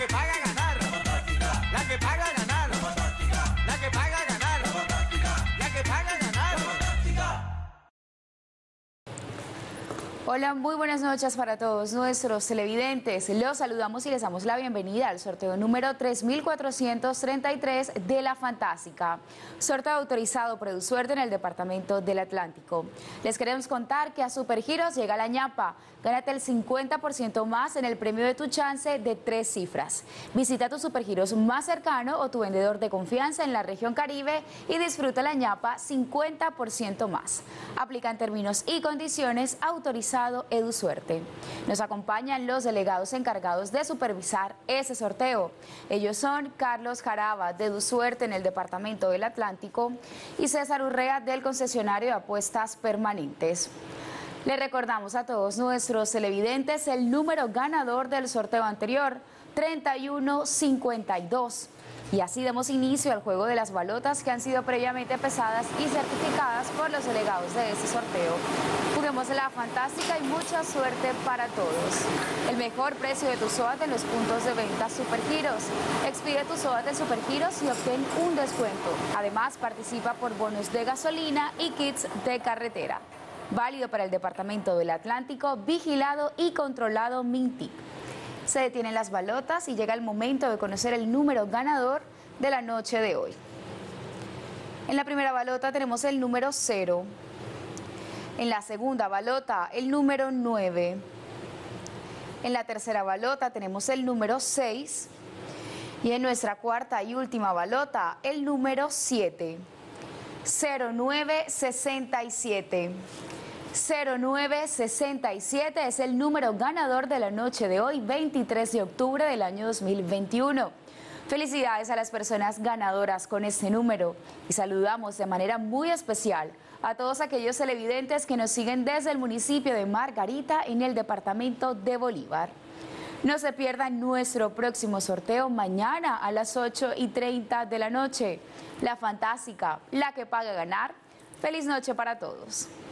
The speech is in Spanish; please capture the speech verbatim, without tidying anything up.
que paga ganar, la fantástica, la que paga ganar, la fantástica, la que paga ganar, la fantástica, la que paga ganar, la fantástica. Hola, muy buenas noches para todos nuestros televidentes. Los saludamos y les damos la bienvenida al sorteo número tres mil cuatrocientos treinta y tres de La Fantástica. Sorteo autorizado por EduSuerte en el Departamento del Atlántico. Les queremos contar que a Supergiros llega la ñapa. Gánate el cincuenta por ciento más en el premio de tu chance de tres cifras. Visita tu Supergiros más cercano o tu vendedor de confianza en la región Caribe y disfruta la ñapa cincuenta por ciento más. Aplica en términos y condiciones autorizados EduSuerte. Nos acompañan los delegados encargados de supervisar ese sorteo. Ellos son Carlos Jaraba de EduSuerte en el Departamento del Atlántico y César Urrea del concesionario de apuestas permanentes. Le recordamos a todos nuestros televidentes el número ganador del sorteo anterior, treinta y uno cincuenta y dos. Y así damos inicio al juego de las balotas que han sido previamente pesadas y certificadas por los delegados de este sorteo. Juguemos la fantástica y mucha suerte para todos. El mejor precio de tu SOAT en los puntos de venta Supergiros. Expide tu SOAT en Supergiros y obtén un descuento. Además, participa por bonos de gasolina y kits de carretera. Válido para el Departamento del Atlántico, vigilado y controlado Mintic. Se detienen las balotas y llega el momento de conocer el número ganador de la noche de hoy. En la primera balota tenemos el número cero. En la segunda balota, el número nueve. En la tercera balota tenemos el número seis. Y en nuestra cuarta y última balota, el número siete. cero nueve sesenta y siete. cero nueve sesenta y siete es el número ganador de la noche de hoy, veintitrés de octubre del año dos mil veintiuno. Felicidades a las personas ganadoras con este número y saludamos de manera muy especial a todos aquellos televidentes que nos siguen desde el municipio de Margarita en el departamento de Bolívar. No se pierdan nuestro próximo sorteo mañana a las ocho y treinta de la noche. La Fantástica, la que paga ganar. Feliz noche para todos.